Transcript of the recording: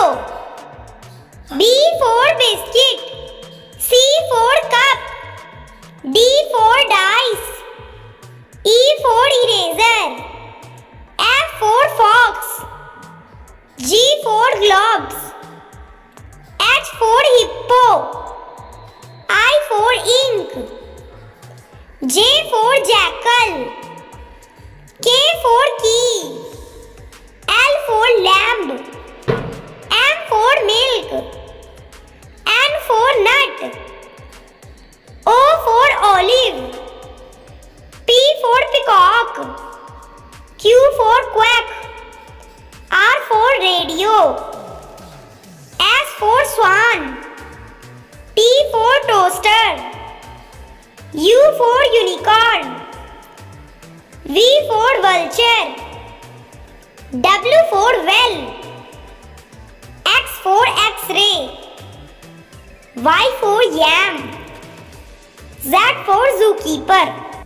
B for biscuit. C for cup. D for dice. E for eraser. F for fox. G for globes. H for hippo. I for ink. J for jackal. K for key. L for lamb. M for milk. N for nut. O for olive. P for peacock. Q for quack. R for radio. S for swan. T for toaster. U for unicorn. V for vulture. W for well. X for X-ray. Y for yam. Z for zookeeper.